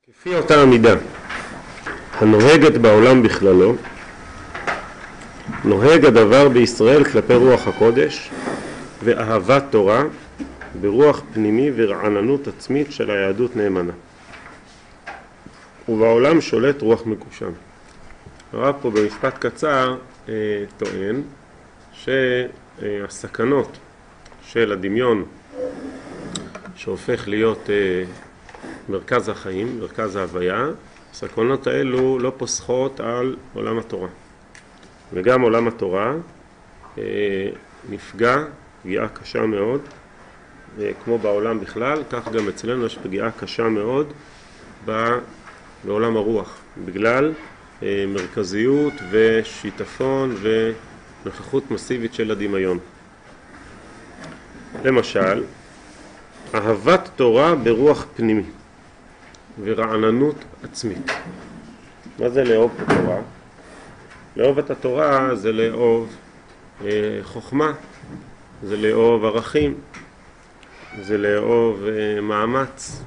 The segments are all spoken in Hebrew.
כפי אותה המידה הנוהגת בעולם בכללו, נוהג הדבר בישראל כלפי רוח הקודש ואהבת תורה ברוח פנימי ורעננות עצמית של היהדות נאמנה. ובעולם שולט רוח מקושם. הרב פה במשפט קצר טוען שהסכנות של הדמיון שהופך להיות מרכז החיים, מרכז ההוויה, הסכנות האלו לא פוסחות על עולם התורה. וגם עולם התורה נפגע פגיעה קשה מאוד, כמו בעולם בכלל, כך גם אצלנו יש פגיעה קשה מאוד בעולם הרוח, בגלל מרכזיות ושיטפון ונוכחות מסיבית של הדמיון. למשל, אהבת תורה ברוח פנימי ורעננות עצמית. מה זה לאהוב את התורה? לאהוב את התורה זה לאהוב חוכמה, זה לאהוב ערכים, זה לאהוב מאמץ,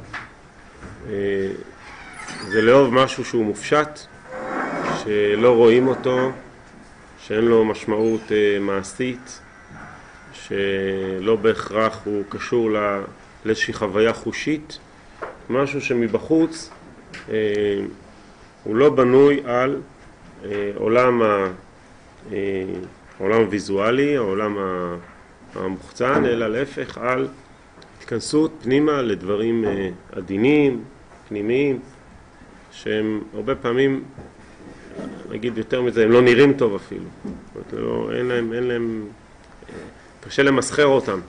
זה לאהוב משהו שהוא מופשט, שלא רואים אותו, שאין לו משמעות מעשית, שלא בהכרח הוא קשור לאיזושהי חוויה חושית, משהו שמבחוץ הוא לא בנוי על עולם הוויזואלי, העולם המוחצן, אלא להפך על התכנסות פנימה לדברים עדינים, פנימיים, שהם הרבה פעמים, נגיד יותר מזה, הם לא נראים טוב אפילו. זאת אומרת, אין להם, קשה למסחר אותם.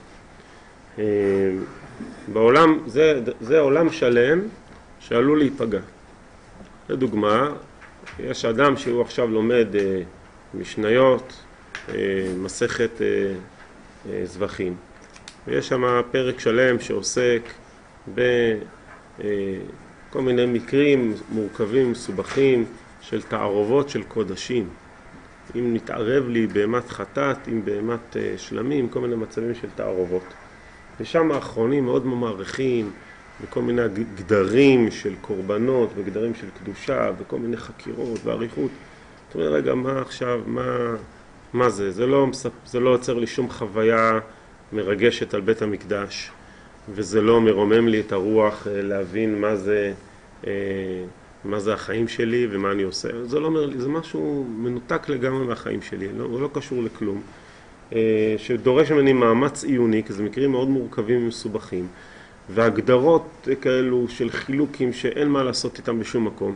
בעולם, זה עולם שלם שעלול להיפגע. לדוגמה, יש אדם שהוא עכשיו לומד משניות, מסכת זבחים. ויש שם פרק שלם שעוסק בכל מיני מקרים מורכבים, מסובכים, של תערובות של קודשים. אם נתערב לי בהמת חטאת, אם בהמת שלמים, כל מיני מצבים של תערובות. ושם האחרונים מאוד מעריכים בכל מיני גדרים של קורבנות וגדרים של קדושה וכל מיני חקירות ועריכות. זאת אומרת, רגע, מה עכשיו, מה זה? זה לא יוצר לי שום חוויה מרגשת על בית המקדש, וזה לא מרומם לי את הרוח להבין מה זה החיים שלי ומה אני עושה. זה לא אומר לי, זה משהו מנותק לגמרי מהחיים שלי, הוא לא קשור לכלום. שדורש ממני מאמץ עיוני, כי זה מקרים מאוד מורכבים ומסובכים, והגדרות כאלו של חילוקים שאין מה לעשות איתם בשום מקום.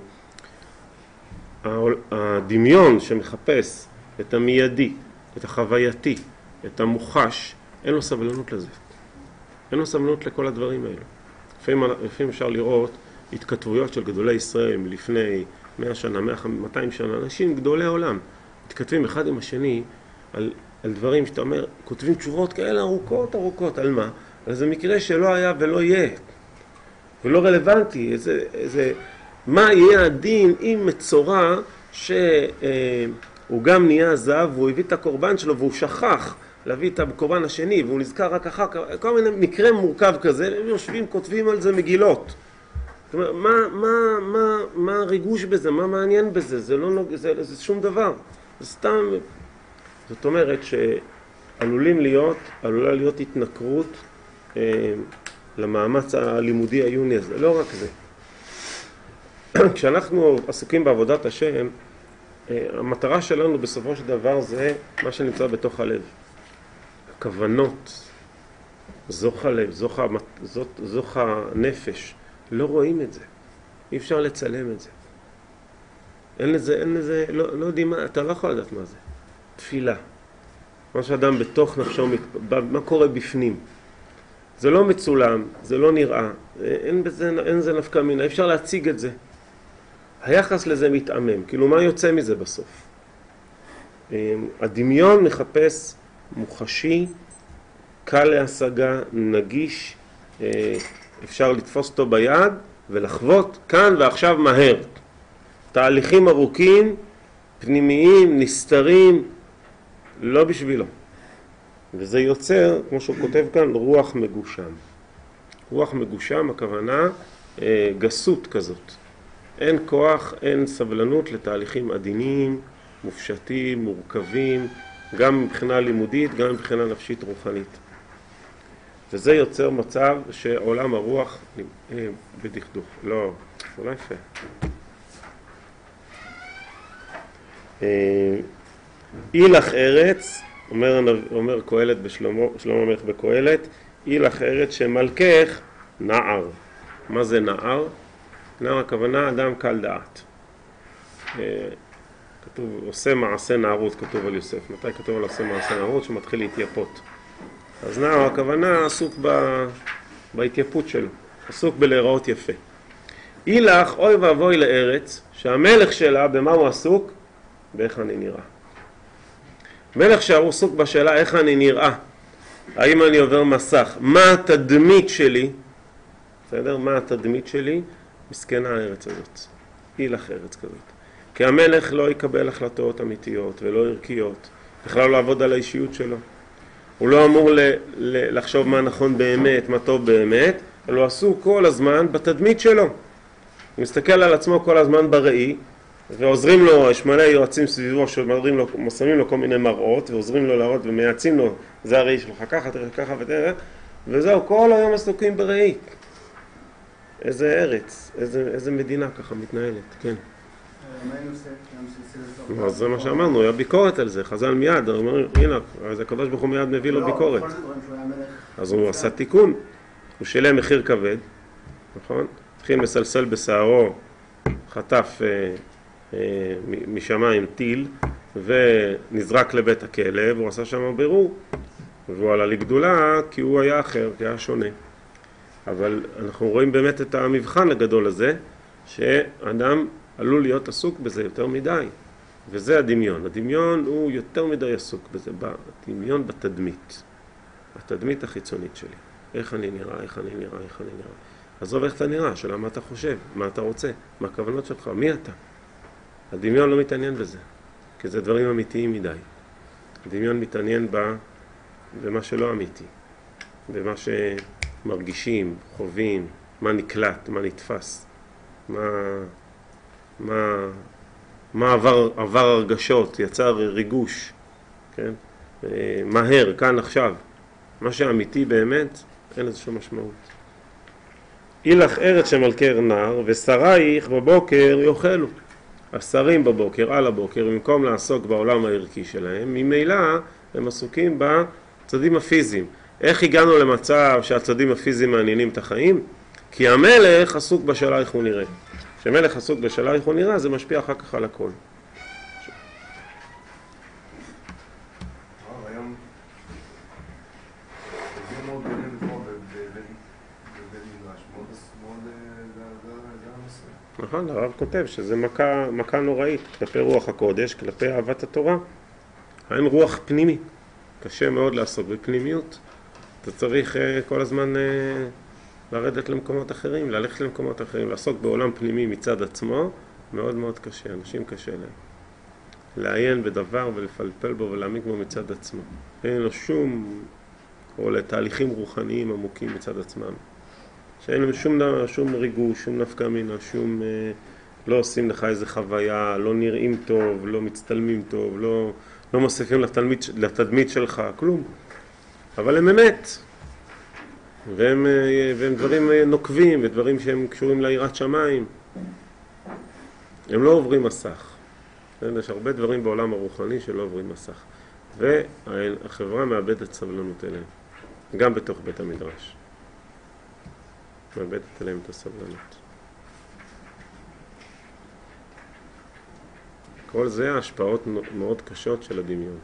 הדמיון שמחפש את המיידי, את החווייתי, את המוחש, אין לו סבלנות לזה. אין לו סבלנות לכל הדברים האלו. לפעמים אפשר לראות התכתבויות של גדולי ישראל מלפני 100 שנה, 200 שנה, אנשים גדולי עולם, מתכתבים אחד עם השני על דברים שאתה אומר, כותבים תשובות כאלה ארוכות, על מה? על זה מקרה שלא היה ולא יהיה, ולא רלוונטי, מה יהיה הדין עם מצורע שהוא גם נהיה זהב, והוא הביא את הקורבן שלו, והוא שכח להביא את הקורבן השני, והוא נזכר רק אחר כך, כל מיני מקרה מורכב כזה, הם יושבים, כותבים על זה מגילות. זאת אומרת, מה הריגוש בזה? מה מעניין בזה? זה שום דבר. זה סתם. זאת אומרת שעלולה להיות התנכרות למאמץ הלימודי העיוני הזה. לא רק זה. כשאנחנו עסוקים בעבודת השם, המטרה שלנו בסופו של דבר זה מה שנמצא בתוך הלב. הכוונות, זוך הלב, זוך הנפש. לא רואים את זה. אי אפשר לצלם את זה. אין לזה, לא יודעים מה, אתה לא יכול לדעת מה זה. תפילה. מה שאדם בתוך נפשו, מה קורה בפנים. זה לא מצולם, זה לא נראה, אין זה נפקא מינה, אי אפשר להציג את זה. היחס לזה מתעמם, כאילו מה יוצא מזה בסוף? הדמיון מחפש מוחשי, קל להשגה, נגיש, אפשר לתפוס אותו ביד ולחוות כאן ועכשיו מהר. תהליכים ארוכים, פנימיים, נסתרים, לא בשבילו. וזה יוצר, כמו שהוא כותב כאן, רוח מגושם. רוח מגושם, הכוונה גסות כזאת. אין כוח, אין סבלנות לתהליכים עדינים, מופשטים, מורכבים, גם מבחינה לימודית, גם מבחינה נפשית רוחנית. וזה יוצר מצב שעולם הרוח בדכדוך. לא, זה לא יפה. אילך ארץ, אומר קהלת בשלמה המלך בקהלת, אילך ארץ שמלכך נער. מה זה נער? נער הכוונה אדם קל דעת. כתוב עושה מעשה נערות, כתוב על יוסף. מתי כתוב על עושה מעשה נערות? שמתחיל להתייפות. אז נער הכוונה עסוק בהתייפות שלו, עסוק בלהיראות יפה. אילך אוי ואבוי לארץ שהמלך שלה במה הוא עסוק? באיך אני נראה. מלך שהוא עסוק בשאלה איך אני נראה, האם אני עובר מסך, מה התדמית שלי, בסדר? מה התדמית שלי? מסכנה הארץ הזאת, אילך ארץ כזאת. כי המלך לא יקבל החלטות אמיתיות ולא ערכיות, בכלל לא לעבוד על האישיות שלו. הוא לא אמור לחשוב מה נכון באמת, מה טוב באמת, אבל הוא עסוק כל הזמן בתדמית שלו. הוא מסתכל על עצמו כל הזמן בראי, ועוזרים לו, יש מלא יועצים סביבו שמראים לו, שמים לו כל מיני מראות, ועוזרים לו להראות ומייעצים לו, זה הראי שלך ככה, תראה ככה ותראה, וזהו, כל היום עסוקים בראי. איזה ארץ, איזה מדינה ככה מתנהלת, כן. אז זה מה שאמרנו, היה ביקורת על זה, חז"ל מיד, הוא אומר, הנה, אז הקדוש ברוך הוא מיד מביא לו ביקורת. אז הוא עשה תיקון, הוא שילם מחיר כבד, נכון? התחיל מסלסל בשערו, חטף משמיים טיל, ונזרק לבית הכלא, והוא עשה שם בירור, והוא עלה לגדולה כי הוא היה אחר, כי היה שונה. אבל אנחנו רואים באמת את המבחן הגדול הזה, שאדם עלול להיות עסוק בזה יותר מדי, וזה הדמיון. הדמיון הוא יותר מדי עסוק בזה, הדמיון בתדמית, התדמית החיצונית שלי. איך אני נראה, איך אני נראה, איך אני נראה. עזוב איך אתה נראה, שאלה מה אתה חושב, מה אתה רוצה, מה הכוונות שלך, מי אתה. הדמיון לא מתעניין בזה, כי זה דברים אמיתיים מדי. הדמיון מתעניין במה שלא אמיתי, במה שמרגישים, חווים, מה נקלט, מה נתפס, מה עבר הרגשות, יצר ריגוש, כן? מהר, כאן עכשיו. מה שאמיתי באמת, אין לזה שום משמעות. אילך ארץ שמלכר נער, ושרייך בבוקר יאכלו. השרים בבוקר, על הבוקר, במקום לעסוק בעולם הערכי שלהם, ממילא הם עסוקים בצדים הפיזיים. איך הגענו למצב שהצדים הפיזיים מעניינים את החיים? כי המלך עסוק בשאלה איך הוא נראה. כשמלך עסוק בשאלה איך הוא נראה, זה משפיע אחר כך על הכל. נכון, הרב כותב שזה מכה נוראית כלפי רוח הקודש, כלפי אהבת התורה. אין רוח פנימי, קשה מאוד לעסוק בפנימיות. אתה צריך כל הזמן לרדת למקומות אחרים, ללכת למקומות אחרים, לעסוק בעולם פנימי מצד עצמו, מאוד מאוד קשה, אנשים קשה להם. לעיין בדבר ולפלפל בו ולהעמיק בו מצד עצמו. אין לו או לתהליכים רוחניים עמוקים מצד עצמם. שאין להם שום ריגוש, שום נפקא מינה, לא עושים לך איזה חוויה, לא נראים טוב, לא מצטלמים טוב, לא מוסיפים לתדמית שלך, כלום. אבל הם אמת. והם דברים נוקבים, ודברים שהם קשורים ליראת שמיים. הם לא עוברים מסך. יש הרבה דברים בעולם הרוחני שלא עוברים מסך. והחברה מאבדת סבלנות אליהם. גם בתוך בית המדרש. מאבדת אליהם את הסבלנות. כל זה השפעות מאוד קשות של הדמיון.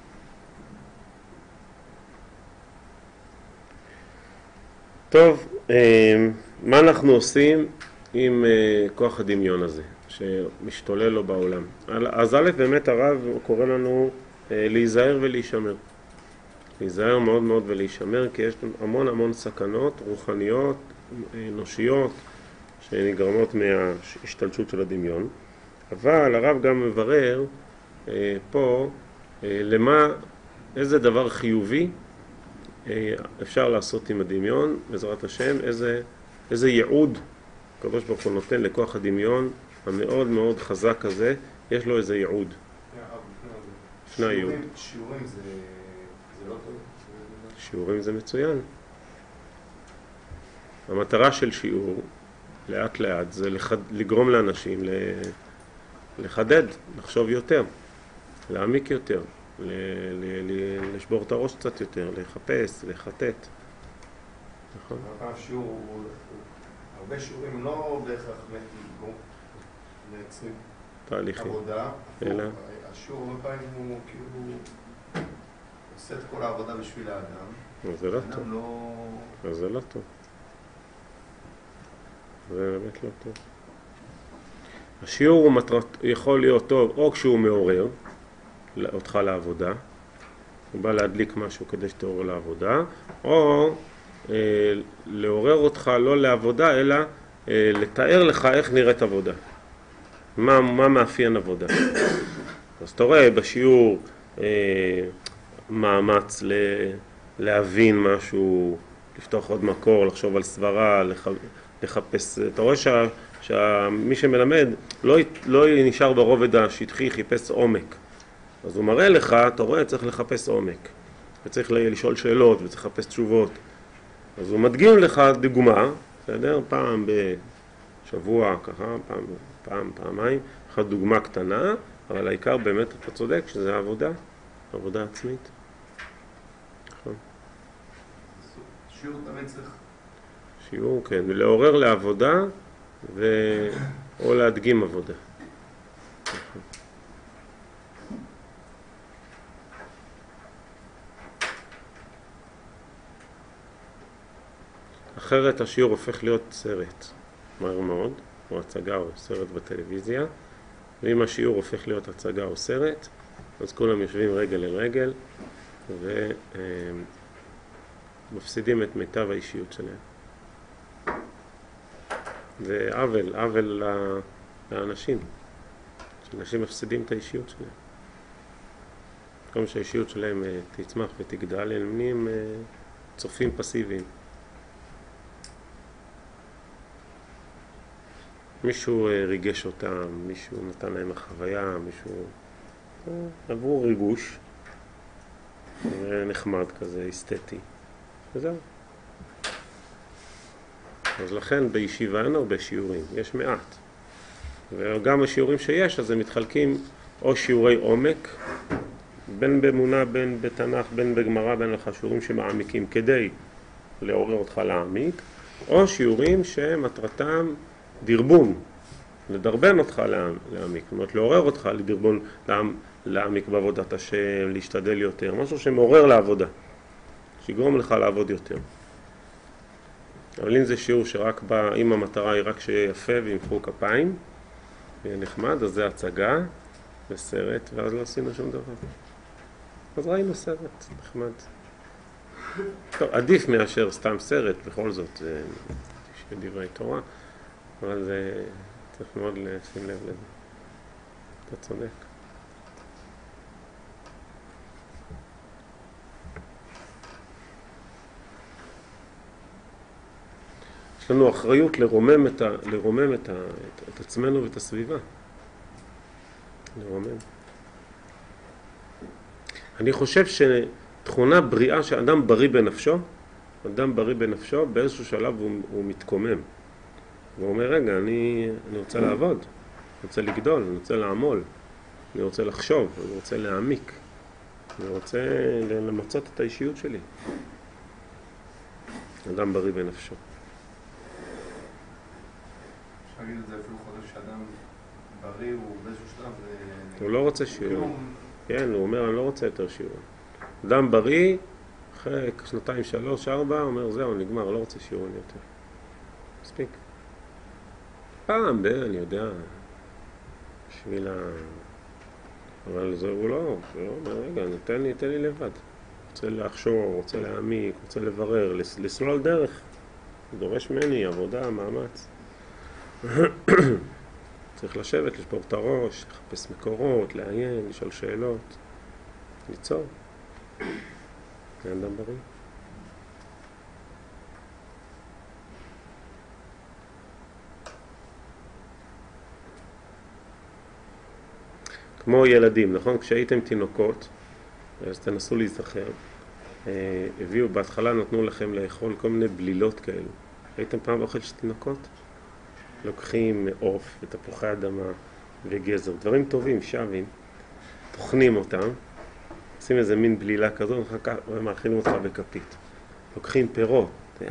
טוב, מה אנחנו עושים עם כוח הדמיון הזה שמשתולל לו בעולם? אז א', באמת הרב קורא לנו להיזהר ולהישמר. להיזהר מאוד מאוד ולהישמר, כי יש המון סכנות רוחניות, אנושיות, שנגרמות מההשתלשות של הדמיון. אבל הרב גם מברר פה איזה דבר חיובי אפשר לעשות עם הדמיון, בעזרת השם, איזה ייעוד הקדוש ברוך הוא נותן לכוח הדמיון המאוד מאוד חזק הזה, יש לו איזה ייעוד. לפני הייעוד. שיעורים זה לא טוב? שיעורים זה מצוין. המטרה של שיעור, לאט לאט, זה לגרום לאנשים לחדד, לחשוב יותר, להעמיק יותר, לשבור את הראש קצת יותר, לחפש, לחטט. נכון? הרבה שיעורים לא בהכרח מייצרים עבודה, השיעור הרבה פעמים הוא כאילו עושה את כל העבודה בשביל האדם. זה לא טוב. זה לא טוב. זה באמת לא טוב. השיעור יכול להיות טוב או כשהוא מעורר אותך לעבודה, הוא בא להדליק משהו כדי שתעורר לעבודה, או לעורר אותך לא לעבודה אלא לתאר לך איך נראית עבודה, מה מאפיין עבודה. אז אתה רואה בשיעור מאמץ להבין משהו, לפתוח עוד מקור, לחשוב על סברה, לחפש. אתה רואה שמי שמלמד לא נשאר ברובד השטחי, חיפש עומק. אז הוא מראה לך, אתה רואה, צריך לחפש עומק, וצריך לשאול שאלות וצריך לחפש תשובות. אז הוא מדגים לך דוגמה, בסדר? פעם בשבוע, ככה, פעמיים, אחת דוגמה קטנה, אבל העיקר באמת אתה צודק שזה עבודה עצמית. נכון. שיעור תמיד צריך. שיעור, כן, לעורר לעבודה או להדגים עבודה. נכון. אחרת השיעור הופך להיות סרט, מהר מאוד, או הצגה או סרט בטלוויזיה, ואם השיעור הופך להיות הצגה או סרט, אז כולם יושבים רגל לרגל ומפסידים את מיטב האישיות שלהם. זה עוול לאנשים, שאנשים מפסידים את האישיות שלהם. כמו שהאישיות שלהם תצמח ותגדל, הם נהיים צופים פסיביים. מישהו ריגש אותם, מישהו נתן להם החוויה, מישהו עברו ריגוש נחמד כזה, אסתטי, וזהו. אז לכן בישיבה אין הרבה שיעורים, יש מעט. וגם השיעורים שיש, אז הם מתחלקים או שיעורי עומק, בין באמונה, בין בתנ"ך, בין בגמרא, בין לך שיעורים שמעמיקים כדי לעורר אותך להעמיק, או שיעורים שמטרתם דרבון, לדרבן אותך להעמיק, זאת אומרת לעורר אותך לדרבון, להעמיק בעבודת השם, להשתדל יותר, משהו שמעורר לעבודה, שיגרום לך לעבוד יותר. אבל אם זה שיעור שרק בא, אם המטרה היא רק שיהיה יפה וימחאו כפיים, ויהיה נחמד, אז זה הצגה וסרט, ואז לא עשינו שום דבר. אז ראינו סרט נחמד. טוב, עדיף מאשר סתם סרט, בכל זאת, זה דברי תורה. אבל זה צריך מאוד לשים לב לזה. אתה צודק. יש לנו אחריות לרומם את עצמנו ואת הסביבה. לרומם. אני חושב שתכונה בריאה שאדם בריא בנפשו, באיזשהו שלב הוא מתקומם. הוא אומר, רגע, אני רוצה לעבוד, אני רוצה לגדול, אני רוצה לעמול, אני רוצה לחשוב, אני רוצה להעמיק, אני רוצה למצות את האישיות שלי. אדם בריא בנפשו. אפשר להגיד את זה אפילו חושב שאדם בריא הוא באיזשהו שלב הוא לא רוצה שיעור. כן, הוא אומר, אני לא רוצה יותר שיעור. אדם בריא, אחרי 2, 3, 4, אומר, זהו, נגמר, לא רוצה שיעורים יותר. מספיק. פעם, אני יודע, בשביל אבל זה הוא לא אומר, רגע, תן לי לבד. רוצה לחשוב, רוצה להעמיק, רוצה לברר, לסלול דרך. דורש ממני עבודה, מאמץ. צריך לשבת, לשבור את הראש, לחפש מקורות, לעיין, לשאול שאלות, ליצור. זה אדם בריא. כמו ילדים, נכון? כשהייתם תינוקות, אז תנסו להיזכר, הביאו, בהתחלה נתנו לכם לאכול כל מיני בלילות כאלו. הייתם פעם אוכל של תינוקות? לוקחים עוף ותפוחי אדמה וגזר, דברים טובים, שווים, טוחנים אותם, עושים איזה מין בלילה כזו, ומאכילים אותך בכפית. לוקחים פירות,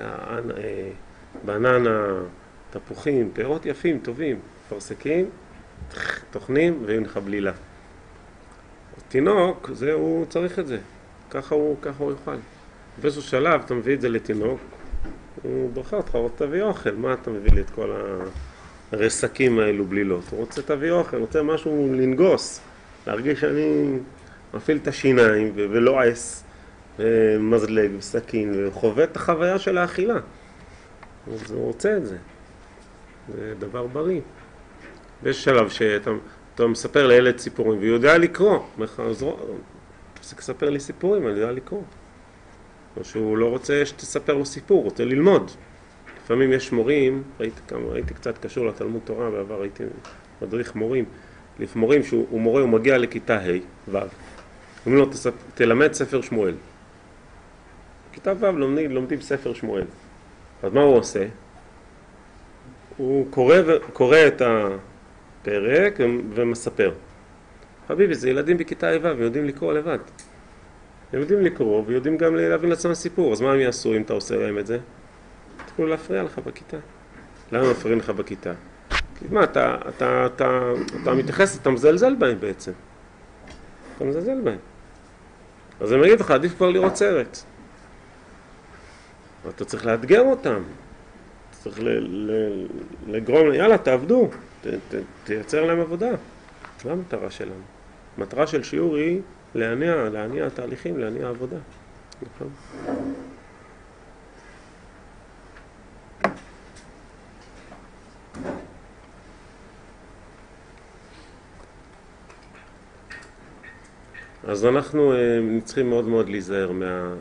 בננה, תפוחים, פירות יפים, טובים, פרסקים, טוחנים ויהיו לך בלילה. תינוק, הוא צריך את זה, ככה הוא יאכל. באיזשהו שלב אתה מביא את זה לתינוק, הוא בוחר אותך, רוצה תביא אוכל, מה אתה מביא לי את כל הרסקים האלו בלילות? הוא רוצה תביא אוכל, רוצה משהו לנגוס, להרגיש שאני מפעיל את השיניים ולועס, ומזלג וסכין, וחווה את החוויה של האכילה. אז הוא רוצה את זה. זה דבר ויש שלב שאתה מספר לילד סיפורים, והוא יודע לקרוא. תפסיק לספר לי סיפורים, אני יודע לקרוא. או שהוא לא רוצה שתספר לו סיפור, רוצה ללמוד. לפעמים יש מורים, הייתי קצת קשור לתלמוד תורה, בעבר הייתי מדריך מורים. מורים שהוא מורה, הוא מגיע לכיתה ה' ו'. אומרים לו, תלמד ספר שמואל. כיתה ו' לומדים ספר שמואל. אז מה הוא עושה? הוא קורא את הפרק ומספר. חביבי, זה ילדים בכיתה ה' ו', יודעים לקרוא לבד. הם יודעים לקרוא ויודעים גם להבין לעצמם סיפור. אז מה הם יעשו אם אתה עושה להם את זה? תוכלו להפריע לך בכיתה. למה מפריעים לך בכיתה? כי מה, אתה מתייחס, אתה מזלזל בהם בעצם. אתה מזלזל בהם. אז הם יגיד לך, עדיף כבר לראות סרט. אתה צריך לאתגר אותם. אתה צריך לגרום, יאללה, תעבדו. תייצר להם עבודה. זו המטרה שלנו. המטרה של שיעור היא להניע התהליכים, להניע עבודה. נכון? אז אנחנו צריכים מאוד מאוד להיזהר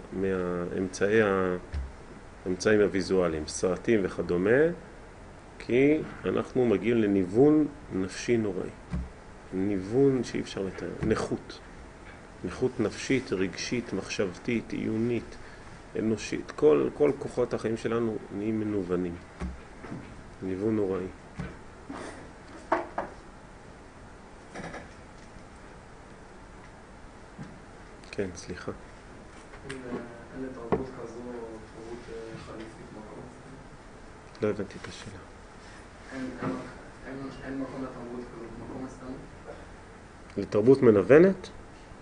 מהאמצעים הוויזואליים, סרטים וכדומה, כי אנחנו מגיעים לניוון נפשי נוראי. ניוון שאי אפשר לתאר, נכות נפשית, רגשית, מחשבתית, עיונית, אנושית. כל כוחות החיים שלנו נהיים מנוונים. ניוון נוראי. כן, סליחה. אין לתרבות כזו, תרבות חליפית מקום? לא הבנתי את השאלה. אין מקום לתרבות כזאת, מקום מסתמי? לתרבות מנוונת?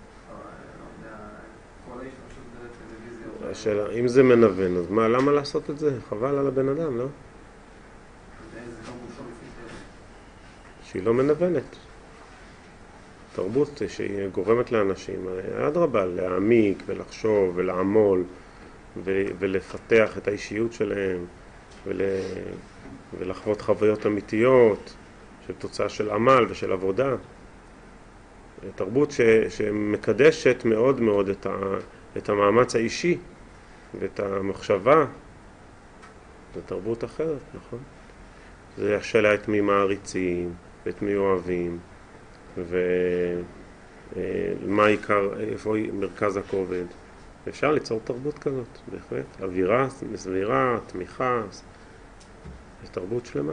כל ההשתמשות בטלוויזיה. השאלה, אם זה מנוון, אז למה לעשות את זה? חבל על הבן אדם, לא? זה גם בושה לפי שהיא לא מנוונת. תרבות שהיא גורמת לאנשים, אדרבה, להעמיק ולחשוב ולעמול ולפתח את האישיות שלהם ולחוות חוויות אמיתיות של תוצאה של עמל ושל עבודה. תרבות שמקדשת מאוד מאוד את המאמץ האישי ואת המחשבה. זו תרבות אחרת, נכון? זה השאלה את מי מעריצים ואת מי אוהבים ומה העיקר, איפה מרכז הכובד. אפשר ליצור תרבות כזאת, בהחלט. אווירה, סבירה, תמיכה, זו תרבות שלמה.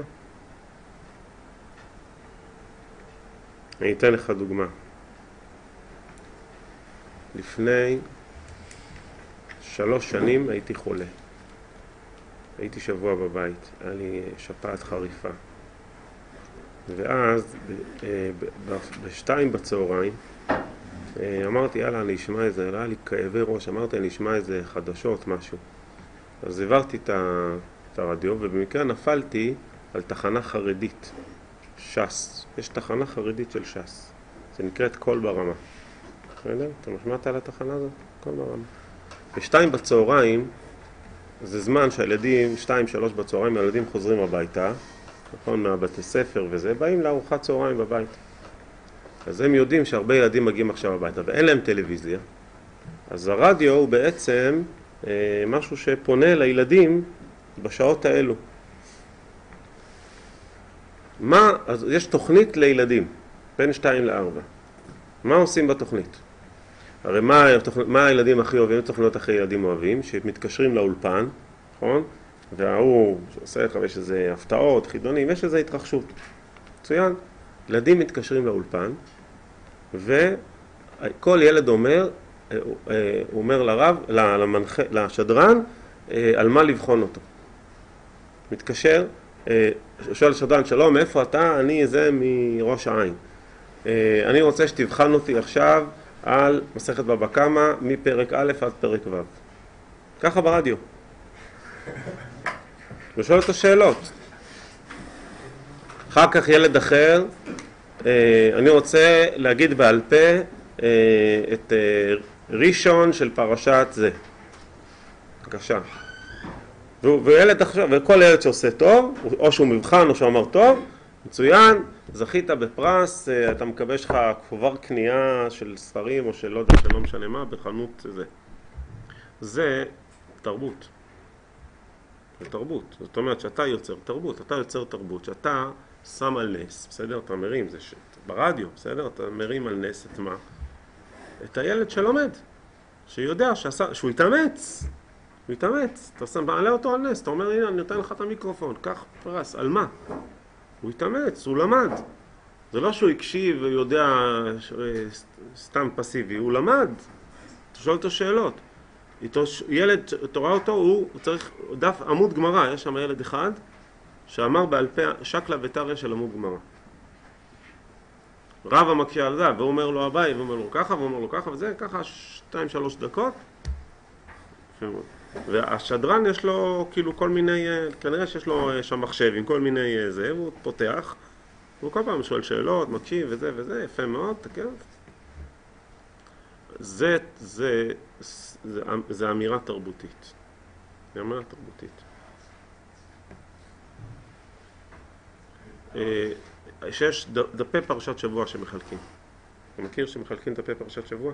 אני אתן לך דוגמה. לפני 3 שנים הייתי חולה. הייתי שבוע בבית, היה לי שפעת חריפה. ואז ב2 בצהריים אמרתי, יאללה, אני אשמע איזה, היה לי כאבי ראש, אמרתי, אני אשמע איזה חדשות, משהו. אז העברתי את הרדיו, ובמקרה נפלתי על תחנה חרדית, ש"ס. יש תחנה חרדית של ש"ס. זה נקראת קול ברמה. אתה משמעת על התחנה הזאת? קול ברמה. ב2 בצהריים, זה זמן שהילדים, 2-3 בצהריים, הילדים חוזרים הביתה, נכון, מהבתי ספר וזה, באים לארוחת צהריים בבית. אז הם יודעים שהרבה ילדים מגיעים עכשיו הביתה, ואין להם טלוויזיה. אז הרדיו הוא בעצם משהו שפונה לילדים בשעות האלו. אז יש תוכנית לילדים, בין 2 ל-4. מה עושים בתוכנית? הרי מה הילדים הכי אוהבים? תוכניות הכי ילדים אוהבים, שמתקשרים לאולפן, נכון? והוא עושה לך, יש איזה הפתעות, חידונים, יש איזה התרחשות. מצוין. ילדים מתקשרים לאולפן, וכל ילד אומר, הוא אומר לרב, לשדרן, על מה לבחון אותו. מתקשר, שואל לשדרן, שלום, איפה אתה? אני זה מראש העין. אני רוצה שתבחן אותי עכשיו על מסכת בבא קמא מפרק א' עד פרק ו'. ככה ברדיו. ושואל אותו שאלות. אחר כך ילד אחר, אני רוצה להגיד בעל פה את ראשון של פרשת זה. בבקשה. וילד עכשיו, וכל ילד שעושה טוב, או שהוא מבחן או שהוא אמר טוב, מצוין, זכית בפרס, אתה מקבל לך כבר קנייה של ספרים או של לא יודע, שלא משנה מה, בחנות זה. זה תרבות. זה תרבות. זאת אומרת שאתה יוצר תרבות, אתה יוצר תרבות, שאתה שם על נס, בסדר? אתה מרים, זה ברדיו, בסדר? אתה מרים על נס את מה? את הילד שלומד, שיודע שהוא יתאמץ. הוא יתאמץ, אתה מעלה אותו על נס, אתה אומר, הנה, אני נותן לך את המיקרופון, קח פרס, על מה? הוא יתאמץ, הוא למד. זה לא שהוא הקשיב ויודע סתם פסיבי, הוא למד. אתה שואל אותו שאלות. ילד, אתה רואה אותו, הוא צריך דף עמוד גמרא, יש שם ילד אחד שאמר בעל פה שקלא וטריא של עמוד גמרא. רב המקשה על זה, והוא אומר לו אביי, והוא אומר לו ככה, והוא אומר לו ככה, וזה ככה 2-3 דקות. והשדרן יש לו כאילו כל מיני, כנראה שיש לו שם מחשב עם כל מיני זה, והוא פותח, והוא כל פעם שואל שאלות, מקשיב וזה וזה, יפה מאוד, תקן. זה אמירה תרבותית. זה אמירה תרבותית. שיש דפי פרשת שבוע שמחלקים. אתה מכיר שמחלקים דפי פרשת שבוע?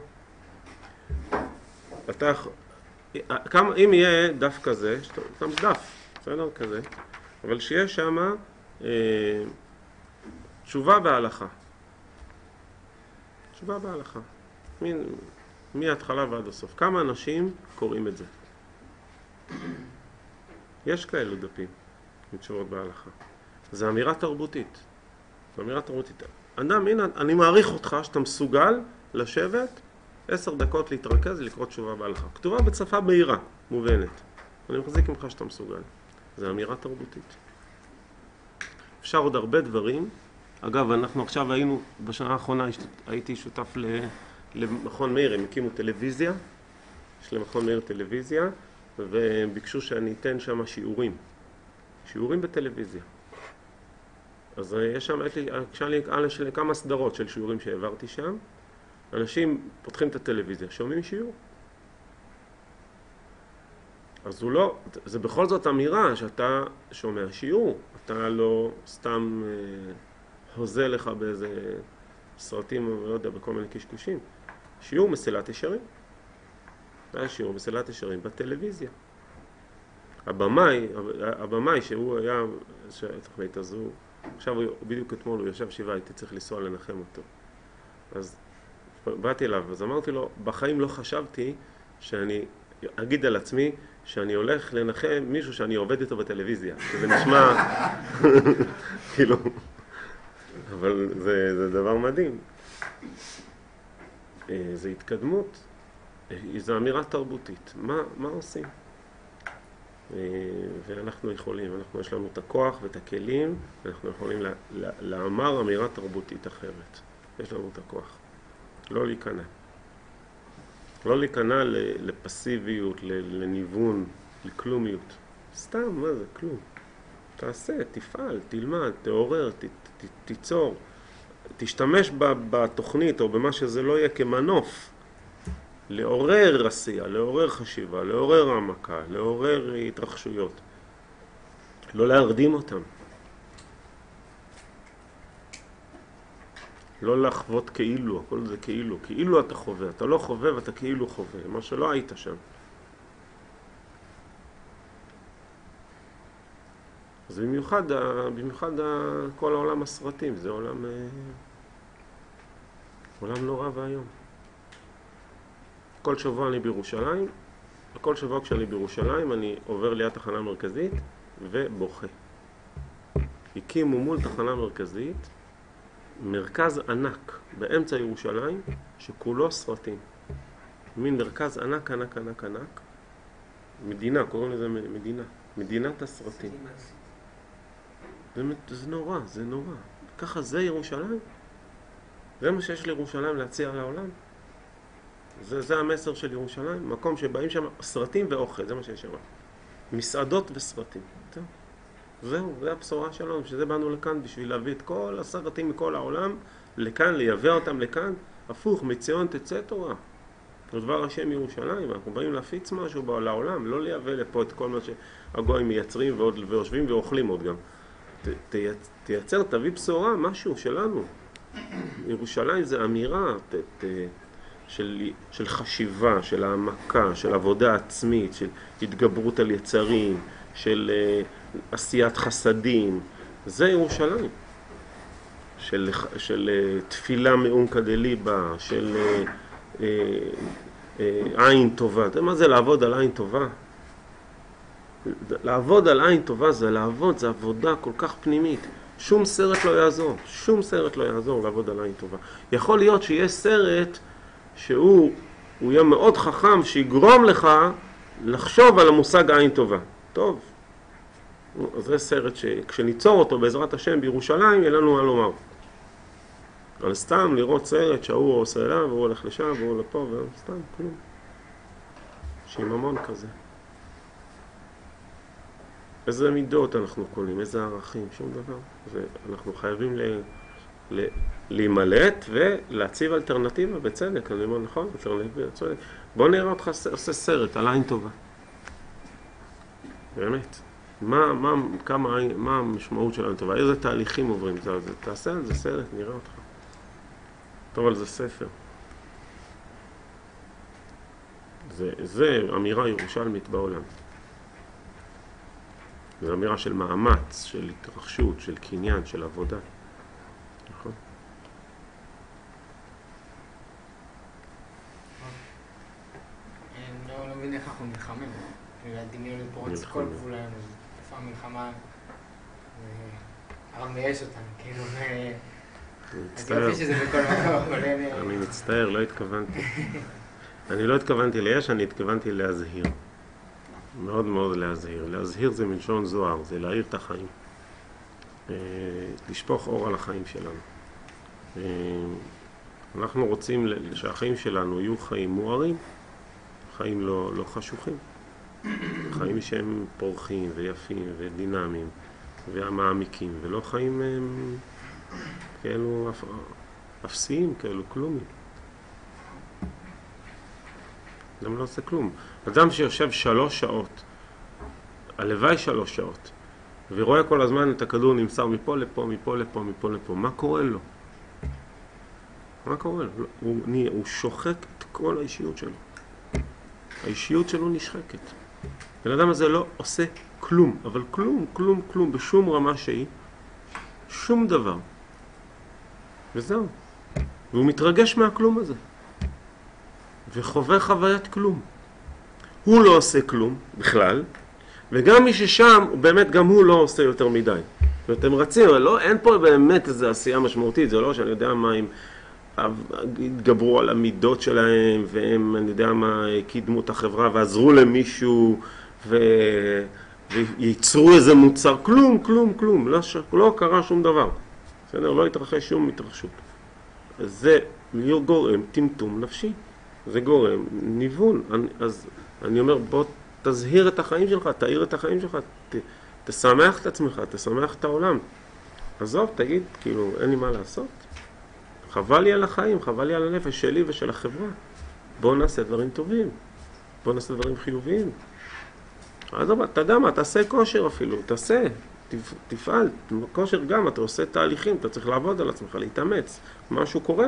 אם יהיה דף כזה, גם דף, בסדר כזה, אבל שיש שם תשובה בהלכה. תשובה בהלכה. מההתחלה ועד הסוף. כמה אנשים קוראים את זה? יש כאלו דפים עם תשובות בהלכה. זה אמירה תרבותית. זה אמירה תרבותית. אדם, הנה, אני מעריך אותך שאתה מסוגל לשבת 10 דקות להתרכז לקרוא תשובה בהלכה. כתובה בשפה בהירה, מובנת. אני מחזיק ממך שאתה מסוגל. זה אמירה תרבותית. אפשר עוד הרבה דברים. אגב, אנחנו עכשיו היינו, בשנה האחרונה הייתי שותף למכון מאיר, הם הקימו טלוויזיה. יש למכון מאיר טלוויזיה, והם ביקשו שאני אתן שם שיעורים. שיעורים בטלוויזיה. אז יש שם, יש לי כמה סדרות של שיעורים שהעברתי שם. אנשים פותחים את הטלוויזיה, שומעים שיעור. אז הוא לא, זה בכל זאת אמירה שאתה שומע שיעור. אתה לא סתם הוזה לך באיזה סרטים, לא יודע, בכל מיני קשקושים. שיעור מסילת ישרים. זה היה שיעור מסילת ישרים בטלוויזיה. הבמאי שהוא היה, התוכנית הזו, עכשיו בדיוק אתמול הוא ישב שבעה, הייתי צריך לנסוע לנחם אותו. אז באתי אליו, אז אמרתי לו, בחיים לא חשבתי שאני אגיד על עצמי שאני הולך לנחם מישהו שאני עובד איתו בטלוויזיה. זה נשמע, כאילו, אבל זה דבר מדהים. זה התקדמות, זה אמירה תרבותית. מה עושים? ואנחנו יכולים, יש לנו את הכוח ואת הכלים, ואנחנו יכולים לאמר אמירה תרבותית אחרת. יש לנו את הכוח. לא להיכנע. לא להיכנע לפסיביות, לניוון, לכלומיות. סתם, מה זה? כלום. תעשה, תפעל, תלמד, תעורר, תיצור. תשתמש בתוכנית או במה שזה לא יהיה כמנוף. לעורר עשייה, לעורר חשיבה, לעורר העמקה, לעורר התרחשויות. לא להרדים אותם. לא לחוות כאילו, הכל זה כאילו. כאילו אתה חווה, אתה לא חווה ואתה כאילו חווה, מה שלא היית שם. אז במיוחד כל העולם הסרטים, זה עולם עולם נורא והיום. כל שבוע אני בירושלים, וכל שבוע כשאני בירושלים אני עובר ליד תחנה מרכזית ובוכה. הקימו מול תחנה מרכזית מרכז ענק באמצע ירושלים שכולו סרטים. מין מרכז ענק, ענק, ענק, ענק. מדינה, קוראים לזה מדינה. מדינת הסרטים. זה נורא, זה נורא. ככה זה ירושלים? זה מה שיש לירושלים להציע לעולם? זה המסר של ירושלים? מקום שבאים שם סרטים ואוכל, זה מה שיש שם. מסעדות וסרטים. זהו, זה הבשורה שלנו, שזה באנו לכאן בשביל להביא את כל הסרטים מכל העולם לכאן, לייבא אותם לכאן. הפוך, מציון תצא תורה. דבר השם ירושלים, אנחנו באים להפיץ משהו לעולם, לא לייבא לפה את כל מה שהגויים מייצרים ויושבים ואוכלים עוד גם. תייצר, תביא בשורה, משהו שלנו. ירושלים זה אמירה של חשיבה, של העמקה, של עבודה עצמית, של התגברות על יצרים, של עשיית חסדים. זה ירושלים. של תפילה מעומקא דליבא, של עין טובה. אתה יודע מה זה לעבוד על עין טובה? לעבוד על עין טובה זה לעבוד, זה עבודה כל כך פנימית. שום סרט לא יעזור, שום סרט לא יעזור לעבוד על עין טובה. יכול להיות שיש סרט שהוא יהיה מאוד חכם, שיגרום לך לחשוב על המושג עין טובה. טוב, אז זה סרט שכשניצור אותו בעזרת השם בירושלים, יהיה לנו מה לומר. אבל סתם לראות סרט שהוא עושה אליו, והוא הולך לשם, והוא לפה, וסתם, כלום. שיממון כזה. איזה מידות אנחנו קולים, איזה ערכים, שום דבר. אנחנו חייבים להימלט ולהציב אלטרנטיבה בצדק. אני אומר, נכון, אלטרנטיבה בצדק. בוא נראה אותך עושה סרט על עין טובה. באמת. מה המשמעות של עין טובה? איזה תהליכים עוברים? תעשה על זה סרט, נראה אותך. טוב, על זה ספר. זה אמירה ירושלמית בעולם. זו אמירה של מאמץ, של התרחשות, של קניין, של עבודה. נכון? אני לא מבין איך אנחנו נלחמים. הדמיון לפרוץ כל גבול היום. איפה המלחמה? הרב מייאש אותנו, כאילו... אז יופי שזה בכל מקום. אני מצטער, לא התכוונתי. אני לא התכוונתי לייאש, אני התכוונתי להזהיר. מאוד מאוד להזהיר. להזהיר זה מלשון זוהר, זה להאיר את החיים. לשפוך אור על החיים שלנו. אנחנו רוצים שהחיים שלנו יהיו חיים מוארים, חיים לא חשוכים. חיים שהם פורחים ויפים ודינמיים ומעמיקים, ולא חיים כאלו אפסיים, כאלו כלומים. אדם לא עושה כלום. אדם שיושב 3 שעות, הלוואי 3 שעות, ורואה כל הזמן את הכדור נמסר מפה לפה, מפה לפה, מפה לפה. מה קורה לו? מה קורה לו? הוא שוחק את כל האישיות שלו. האישיות שלו נשחקת. בן אדם הזה לא עושה כלום, אבל כלום, כלום, כלום, בשום רמה שהיא, שום דבר. וזהו. והוא מתרגש מהכלום הזה. וחווה חוויית כלום. הוא לא עושה כלום בכלל, וגם מי ששם, באמת גם הוא לא עושה יותר מדי. ואתם רצים, אבל לא, אין פה באמת איזו עשייה משמעותית, זה לא שאני יודע מה הם התגברו על המידות שלהם, והם, אני יודע מה, קידמו את החברה ועזרו למישהו, וייצרו איזה מוצר, כלום, כלום, כלום, לא קרה שום דבר. בסדר? לא התרחש שום התרחשות. זה גורם טמטום נפשי. זה גורם ניוון. אז אני אומר, בוא תזהיר את החיים שלך, תאיר את החיים שלך, תשמח את עצמך, תשמח את העולם. עזוב, תגיד, כאילו, אין לי מה לעשות. חבל לי על החיים, חבל לי על הנפש שלי ושל החברה. בוא נעשה דברים טובים. בוא נעשה דברים חיוביים. עזוב, אתה יודע מה, תעשה כושר אפילו, תעשה, תפעל. כושר גם, אתה עושה תהליכים, אתה צריך לעבוד על עצמך, להתאמץ. משהו קורה.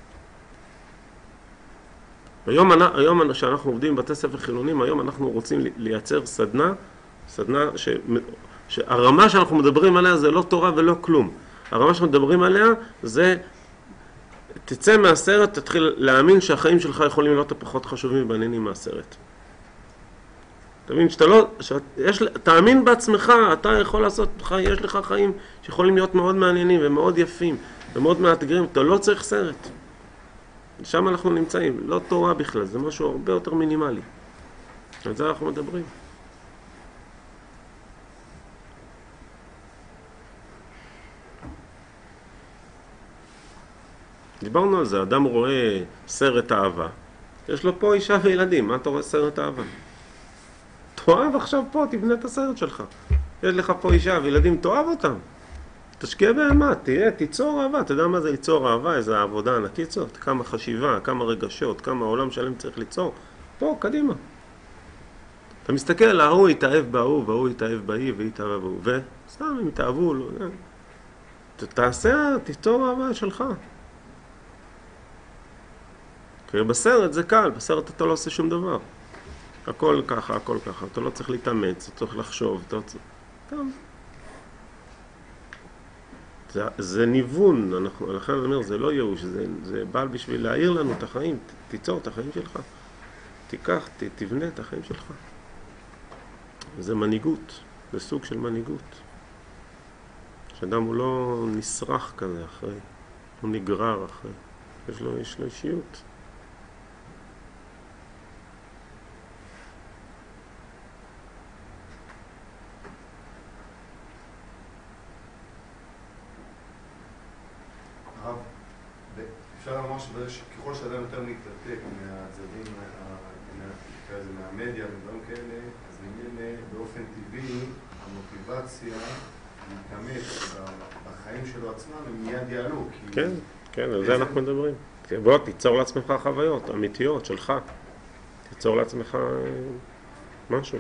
היום שאנחנו עובדים בבתי ספר חילונים, היום אנחנו רוצים לייצר סדנה שהרמה שאנחנו מדברים עליה זה לא תורה ולא כלום. הרמה שאנחנו מדברים עליה זה תצא מהסרט, תתחיל להאמין שהחיים שלך יכולים להיות הפחות חשובים ומעניינים מהסרט. תבין, תאמין בעצמך, אתה יכול לעשות, יש לך חיים שיכולים להיות מאוד מעניינים ומאוד יפים ומאוד מאתגרים, אתה לא צריך סרט. שם אנחנו נמצאים, לא תורה בכלל, זה משהו הרבה יותר מינימלי. על זה אנחנו מדברים. דיברנו על זה, אדם רואה סרט אהבה, יש לו פה אישה וילדים, מה אתה רואה סרט אהבה? תאהב עכשיו פה, תבנה את הסרט שלך. יש לך פה אישה וילדים, תאהב אותם. תשקיע בהם, תיצור אהבה, אתה יודע מה זה ליצור אהבה, איזה עבודה ענקית זאת, כמה חשיבה, כמה רגשות, כמה עולם שלם צריך ליצור. פה, קדימה. אתה מסתכל, ההוא יתאהב בהוא, והוא יתאהב בהיא, והיא יתאהב בהוא, וסתם הם יתאהבו, לא, תיצור אהבה שלך. כי בסרט זה קל, בסרט אתה לא עושה שום דבר. הכל ככה, הכל ככה, אתה לא צריך להתאמץ, אתה צריך לחשוב, אתה צריך... טוב. זה ניוון, לכן אני אומר, זה לא ייאוש, זה בא בשביל להעיר לנו את החיים, תיצור את החיים שלך, תיקח, תבנה את החיים שלך. זה מנהיגות, זה סוג של מנהיגות. שאדם הוא לא נשרח כזה אחרי, הוא נגרר אחרי, יש לו אישיות. אפשר לומר שככל שאדם יותר מתנתק מהצדדים, מהמדיה ודברים כאלה, אז ממילא באופן טבעי המוטיבציה להתאמץ בחיים שלו עצמם הם מיד יעלו. כן, כן, על זה אנחנו מדברים. בוא, תיצור לעצמך חוויות אמיתיות שלך. תיצור לעצמך משהו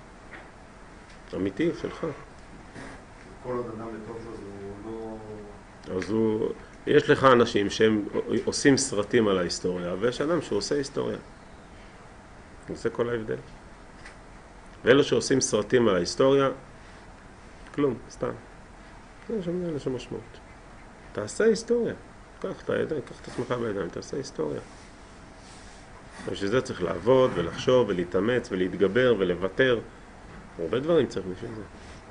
אמיתי שלך. כל עוד אדם בתוך זה הוא לא... אז יש לך אנשים שהם עושים סרטים על ההיסטוריה, ויש אדם שעושה היסטוריה. זה כל ההבדל. ואלו שעושים סרטים על ההיסטוריה, כלום, סתם. זה שם משמעות. תעשה היסטוריה. קח את הידיים, קח את עצמך בידיים, תעשה היסטוריה. בשביל זה צריך לעבוד ולחשוב ולהתאמץ ולהתגבר ולוותר. הרבה דברים צריך בשביל זה.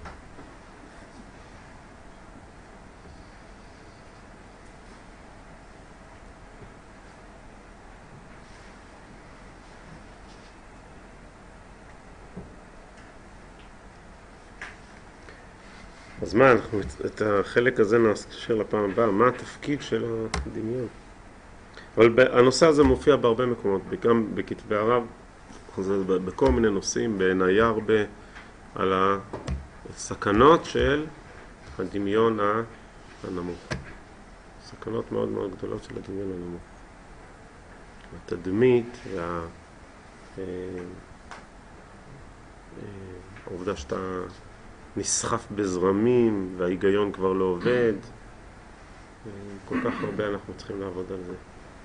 אז מה, את החלק הזה נשאיר לפעם הבאה, מה התפקיד של הדמיון? אבל הנושא הזה מופיע בהרבה מקומות, גם בכתבי הרב, בכל מיני נושאים, בעיניי הרבה, על הסכנות של הדמיון הנמוך. סכנות מאוד מאוד גדולות של הדמיון הנמוך. התדמית, העובדה שאתה נסחף בזרמים וההיגיון כבר לא עובד. כל כך הרבה אנחנו צריכים לעבוד על זה.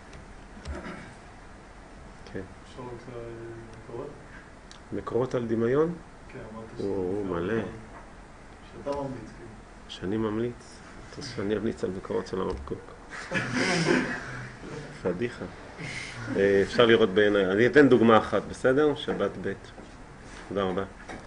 כן. אפשר רק מקורות? מקורות על דמיון? כן, אמרת הוא מלא. שאתה ממליץ. שאני ממליץ? אז שאני אמליץ על מקורות של הרב קוק. פדיחה. אפשר לראות בעיניי. אני אתן דוגמה אחת, בסדר? שבת ב'. תודה רבה.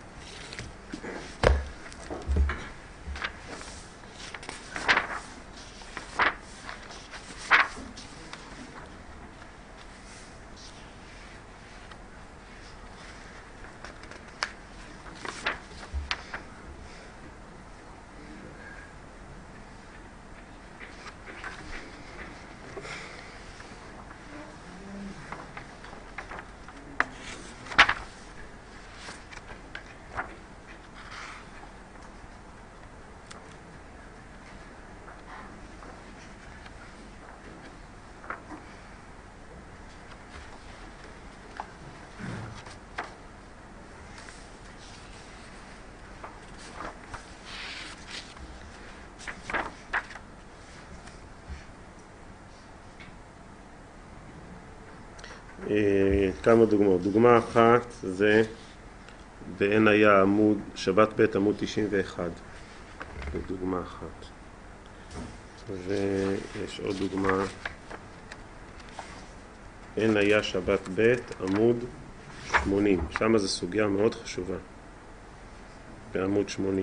כמה דוגמאות. דוגמה אחת זה בעין היה עמוד, שבת ב' עמוד 91. זו דוגמה אחת. ויש עוד דוגמה אין היה שבת ב' עמוד 80. שם זו סוגיה מאוד חשובה. בעמוד 80.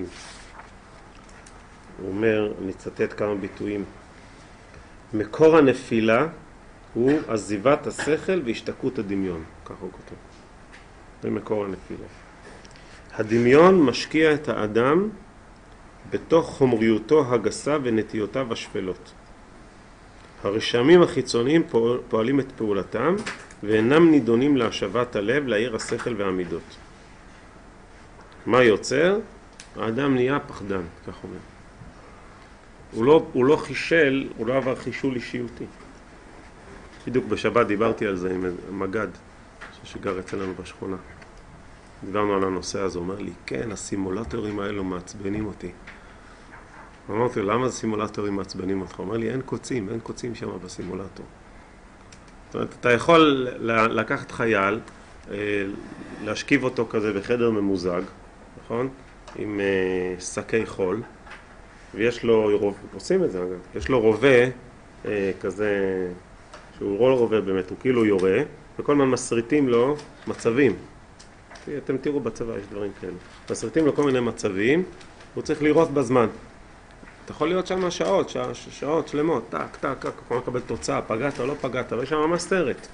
הוא אומר, אני אצטט כמה ביטויים. מקור הנפילה הוא עזיבת השכל והשתקעות הדמיון. ככה הוא כותב. זה מקור הנפילה. הדמיון משקיע את האדם בתוך חומריותו הגסה ונטיותיו השפלות. הרשמים החיצוניים פועלים את פעולתם ואינם נידונים להשבת הלב, להעיר השכל והמידות. מה יוצר? האדם נהיה פחדן, כך אומר. הוא לא חישל, הוא לא עבר חישול אישיותי. בדיוק בשבת דיברתי על זה עם מגד שגר אצלנו בשכונה. דיברנו על הנושא הזה, הוא אומר לי, כן, הסימולטורים האלו מעצבנים אותי. אמרתי לו, למה הסימולטורים מעצבנים אותך? הוא אומר לי, אין קוצים שם בסימולטור. זאת אומרת, אתה יכול לקחת חייל, להשכיב אותו כזה בחדר ממוזג, נכון? עם שקי חול, ויש לו, עושים את זה אגב, יש לו רובה כזה, שהוא לא רובה באמת, הוא כאילו יורה, וכל הזמן מסריטים לו מצבים. אתם תראו בצבא, יש דברים כאלה. מסריטים לו כל מיני מצבים, הוא צריך לראות בזמן. אתה יכול להיות שם שעות שלמות, טק, יכול לקבל תוצאה, פגעת או לא פגעת, ויש שם ממש סרט.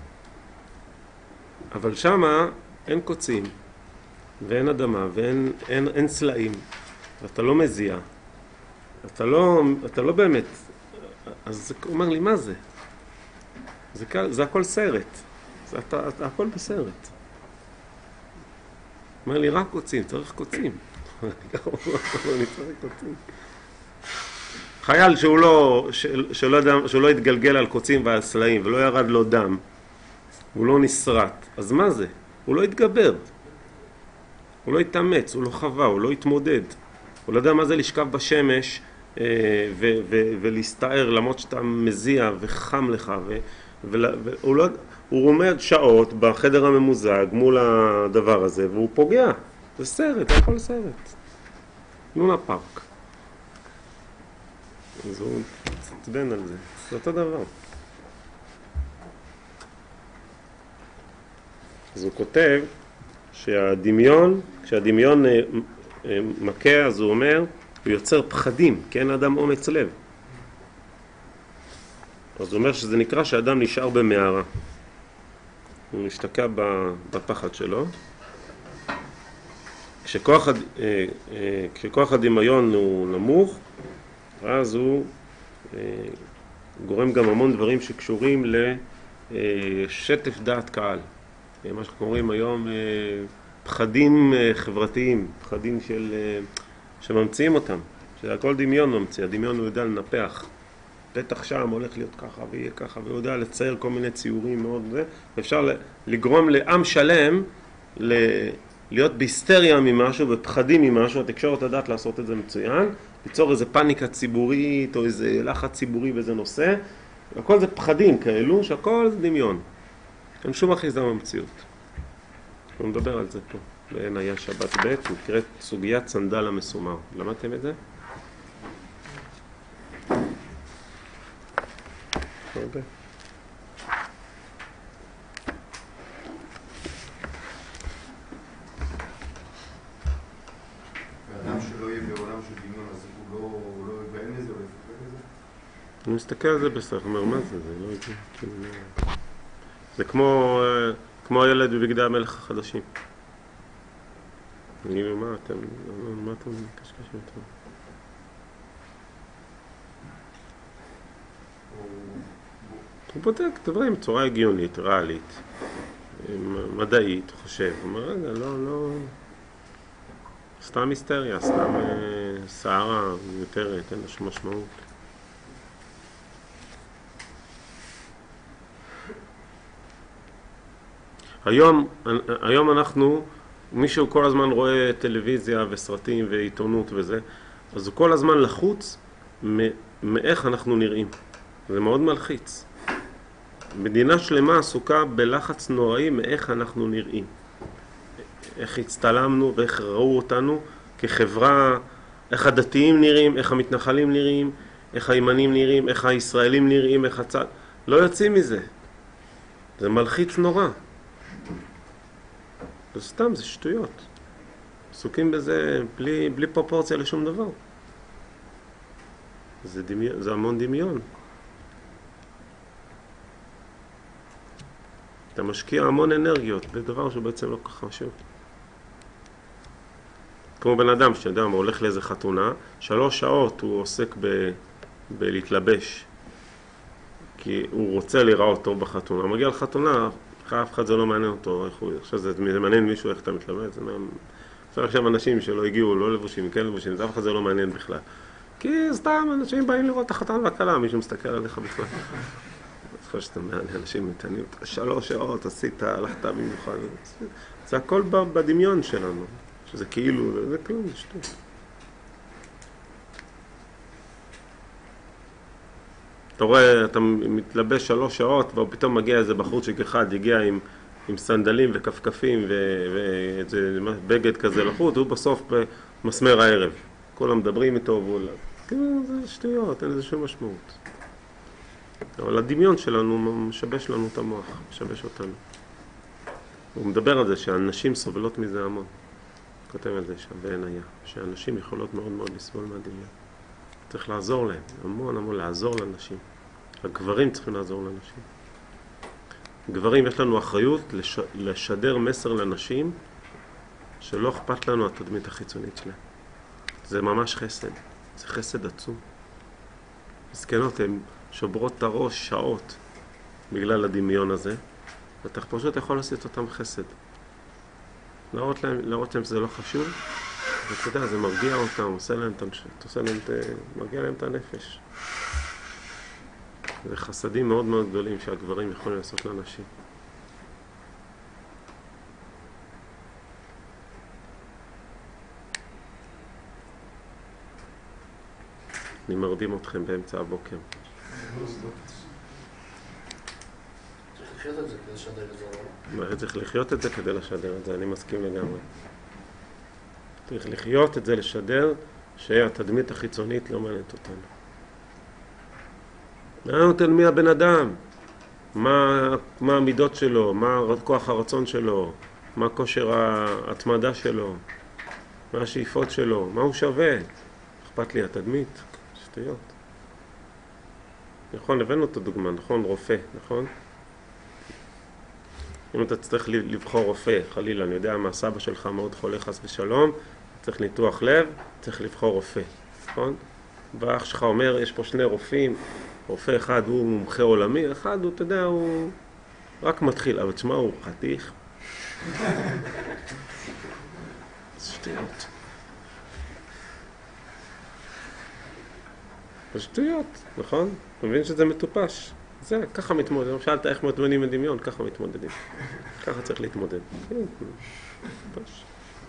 אבל שם אין קוצים, ואין אדמה, ואין סלעים, ואתה לא מזיע. אתה לא באמת. אז הוא אומר לי, מה זה? זה הכל סרט. זה הכל בסרט. הוא אומר לי, רק קוצים, צריך קוצים. אני צריך קוצים. חייל שהוא לא התגלגל על קוצים ועל סלעים, ולא ירד לו דם, הוא לא נסרט. אז מה זה? הוא לא התגבר. הוא לא התאמץ, הוא לא חווה, הוא לא התמודד. הוא לא יודע מה זה לשכב בשמש ולהסתער למרות שאתה מזיע וחם לך. הוא עומד שעות בחדר הממוזג מול הדבר הזה והוא פוגע. זה סרט, זה הכל סרט. לונה פארק. אז הוא צבן על זה. זה אותו דבר. אז הוא כותב שהדמיון, כשהדמיון מכה, אז הוא אומר, הוא יוצר פחדים, כי אין אדם אומץ לב. אז הוא אומר שזה נקרא שהאדם נשאר במערה. הוא משתקע בפחד שלו. כשכוח הדמיון הוא נמוך, אז הוא גורם גם המון דברים שקשורים לשטף דעת קהל. מה שאנחנו קוראים היום פחדים חברתיים, פחדים שממציאים אותם, שהכל דמיון ממציא, הדמיון הוא יודע לנפח. בטח שם הולך להיות ככה ויהיה ככה, והוא יודע לצייר כל מיני ציורים מאוד זה, ואפשר לגרום לעם שלם להיות בהיסטריה ממשהו ופחדים ממשהו, התקשורת יודעת לעשות את זה מצוין, ליצור איזה פאניקה ציבורית או איזה לחץ ציבורי באיזה נושא, הכל זה פחדים כאלו, שהכל זה דמיון. אין שום אחיזה במציאות. אנחנו נדבר על זה פה. ואין היה שבת ב', נקראת סוגיית סנדל המסומר. למדתם את זה? אוקיי. ואדם שלא יהיה בעולם של דמיון, אז הוא לא יבהל מזה, הוא לא יפחד מזה? אני מסתכל על זה בסך, אומר, מה זה? זה כמו הילד בבגדי המלך החדשים. אני אומר, מה אתם קשקשים אתם? הוא בודק דברים בצורה הגיונית, ריאלית, מדעית, חושב. הוא אומר, רגע, לא... סתם היסטריה, סתם סערה מיותרת, אין לה שום משמעות. היום אנחנו, מישהו כל הזמן רואה טלוויזיה וסרטים ועיתונות וזה, אז הוא כל הזמן לחוץ מאיך אנחנו נראים. זה מאוד מלחיץ. מדינה שלמה עסוקה בלחץ נוראי מאיך אנחנו נראים. איך הצטלמנו ואיך ראו אותנו כחברה, איך הדתיים נראים, איך המתנחלים נראים, איך הימנים נראים, איך הישראלים נראים, איך הצד... לא יוצאים מזה. זה מלחיץ נורא. זה סתם, זה שטויות. עסוקים בזה בלי פרופורציה לשום דבר. זה המון דמיון. אתה משקיע המון אנרגיות בדבר שהוא בעצם לא כל כך חשוב. כמו בן אדם שאתה יודע, הוא הולך לאיזה חתונה, 3 שעות הוא עוסק בלהתלבש, כי הוא רוצה לראות טוב בחתונה. הוא מגיע לחתונה, אף אחד זה לא מעניין אותו, עכשיו זה מעניין מישהו איך אתה מתלבש, זה עכשיו אנשים שלא הגיעו, לא לבושים, כן לבושים, אף אחד זה לא מעניין בכלל. כי סתם אנשים באים לראות את החתן והכלה, מישהו מסתכל עליך בכלל. אני חושב שאתה מעניין, אנשים מתעניינים, 3 שעות עשית, הלכת במיוחד. זה הכל בדמיון שלנו, שזה כאילו, זה כלום, זה שטות. אתה רואה, אתה מתלבש 3 שעות, ופתאום מגיע איזה בחורצ'יק אחד, הגיע עם סנדלים וכפכפים ואיזה בגד כזה לחוץ, והוא בסוף במסמר הערב. כולם מדברים איתו והוא... כאילו, זה שטויות, אין לזה שום משמעות. אבל הדמיון שלנו משבש לנו את המוח, משבש אותנו. הוא מדבר על זה שהאנשים סובלות מזה המון. כותב על זה שם בעינייה, שאנשים יכולות מאוד מאוד לסבול מהדמיון. צריך לעזור להם, המון לעזור לאנשים. הגברים צריכים לעזור לאנשים. גברים, יש לנו אחריות לשדר מסר לנשים שלא אכפת לנו התדמית החיצונית שלהם. זה ממש חסד, זה חסד עצום. מסכנות, הן שוברות את הראש שעות בגלל הדמיון הזה, ואתה פשוט יכול לעשות אותם חסד. להראות להם שזה לא חשוב, ואתה יודע, זה מרגיע אותם, מרגיע להם את הנפש. זה חסדים מאוד מאוד גדולים שהגברים יכולים לעשות לאנשים. אני מרדים אתכם באמצע הבוקר. צריך לחיות את זה כדי לשדר את זה. צריך לחיות את זה כדי לשדר את זה, אני מסכים לגמרי. צריך לחיות את זה, לשדר שהתדמית החיצונית לא מעניינת אותנו. מה נותן מי הבן אדם? מה המידות שלו? מה כוח הרצון שלו? מה כושר ההתמדה שלו? מה השאיפות שלו? מה הוא שווה? אכפת לי התדמית? שטויות. נכון, הבאנו את הדוגמה, נכון? רופא, נכון? אם אתה צריך לבחור רופא, חלילה, אני יודע מה סבא שלך מאוד חולה חס ושלום, צריך ניתוח לב, צריך לבחור רופא, נכון? ואח שלך אומר, יש פה 2 רופאים, רופא אחד הוא מומחה עולמי, אחד הוא, אתה יודע, הוא רק מתחיל, אבל תשמע, הוא חתיך. זה שטויות. זה שטויות, נכון? אתה מבין שזה מטופש. זה, ככה מתמודדים. שאלת איך מתמודדים עם דמיון, ככה מתמודדים. ככה צריך להתמודד. מטופש.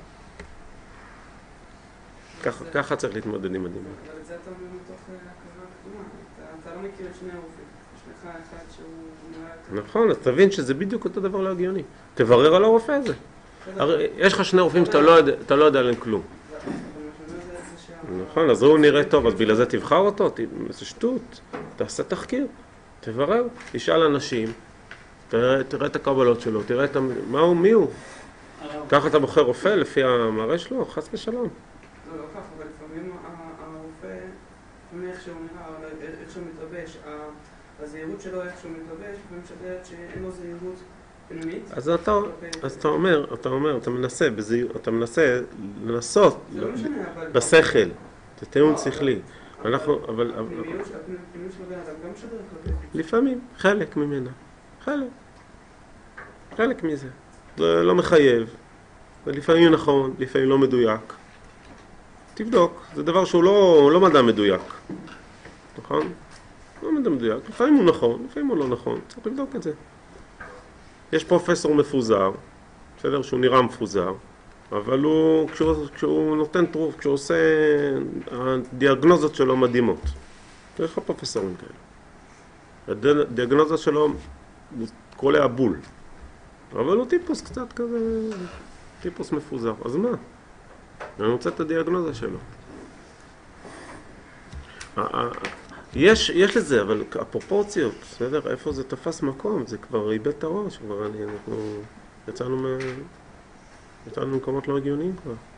ככה צריך להתמודד עם הדמיון. אבל את זה אתה אומר מתוך הכרה קדומה. אתה לא מכיר את 2 רופאים. יש לך אחד שהוא... נכון, אז תבין שזה בדיוק אותו דבר לא הגיוני. תברר על הרופא הזה. הרי יש לך 2 רופאים שאתה לא יודע עליהם כלום. נכון, אז הוא נראה טוב, אז בגלל זה תבחר אותו? זה שטות. תעשה תחקיר. תברר, תשאל אנשים, תראה את הקבלות שלו, תראה את מי הוא. ככה אתה בוחר רופא לפי המראה שלו, חס ושלום. לא ככה, אבל לפעמים הרופא, לפעמים איך שהוא נראה, איך שהוא מתלבש, הזהירות שלו איך שהוא מתלבש, לפעמים משדרת שאין לו זהירות פנימית. אז אתה מנסה לנסות בשכל, זה טיעון שכלי. הפנימיות של הבן אדם גם משדרת כלפי. לפעמים, חלק ממנה. חלק מזה. זה לא מחייב. לפעמים נכון, לפעמים לא מדויק. תבדוק, זה דבר שהוא לא מדע מדויק. נכון? לא מדע מדויק. לפעמים הוא נכון, לפעמים הוא לא נכון. צריך לבדוק את זה. יש פרופסור מפוזר, בסדר? שהוא נראה מפוזר, אבל כשהוא נותן תרוף, כשהוא עושה, הדיאגנוזות שלו מדהימות. יש לך פרופסורים כאלה. הדיאגנוזה שלו הוא קורא הבול. אבל הוא טיפוס קצת כזה, טיפוס מפוזר. אז מה? אני רוצה את הדיאגנוזה שלו. יש לזה, אבל הפרופורציות, בסדר? איפה זה תפס מקום? זה כבר איבד את הראש, כבר אנחנו יצאנו ממקומות לא הגיוניים כבר.